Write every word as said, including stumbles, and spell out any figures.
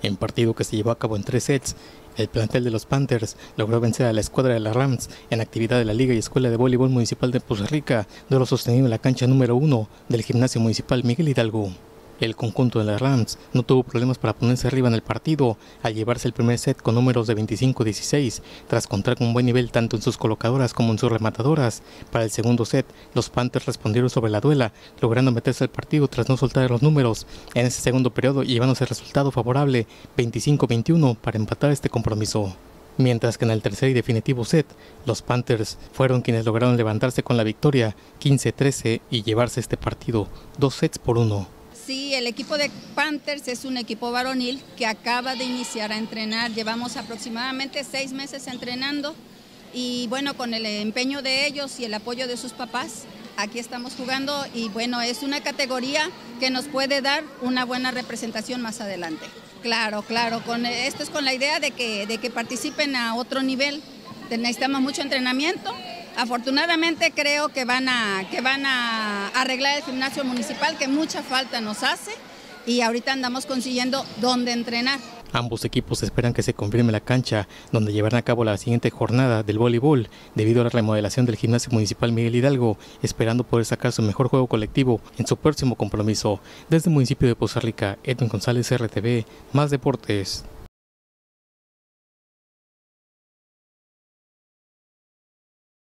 En partido que se llevó a cabo en tres sets, el plantel de los Panthers logró vencer a la escuadra de las Rams en actividad de la Liga y Escuela de Voleibol Municipal de Poza Rica, duelo sostenido en la cancha número uno del Gimnasio Municipal Miguel Hidalgo. El conjunto de las Rams no tuvo problemas para ponerse arriba en el partido al llevarse el primer set con números de veinticinco a dieciséis, tras contar con un buen nivel tanto en sus colocadoras como en sus rematadoras. Para el segundo set, los Panthers respondieron sobre la duela, logrando meterse al partido tras no soltar los números en ese segundo periodo y llevándose el resultado favorable veinticinco a veintiuno para empatar este compromiso. Mientras que en el tercer y definitivo set, los Panthers fueron quienes lograron levantarse con la victoria quince a trece y llevarse este partido dos sets por uno. Sí, el equipo de Panthers es un equipo varonil que acaba de iniciar a entrenar. Llevamos aproximadamente seis meses entrenando y bueno, con el empeño de ellos y el apoyo de sus papás, aquí estamos jugando y bueno, es una categoría que nos puede dar una buena representación más adelante. Claro, claro, con, esto es con la idea de que, de que participen a otro nivel. Necesitamos mucho entrenamiento. Afortunadamente creo que van a que van a arreglar el gimnasio municipal, que mucha falta nos hace, y ahorita andamos consiguiendo dónde entrenar. Ambos equipos esperan que se confirme la cancha donde llevarán a cabo la siguiente jornada del voleibol debido a la remodelación del Gimnasio Municipal Miguel Hidalgo, esperando poder sacar su mejor juego colectivo en su próximo compromiso. Desde el municipio de Poza Rica, Edwin González, R T V, Más Deportes.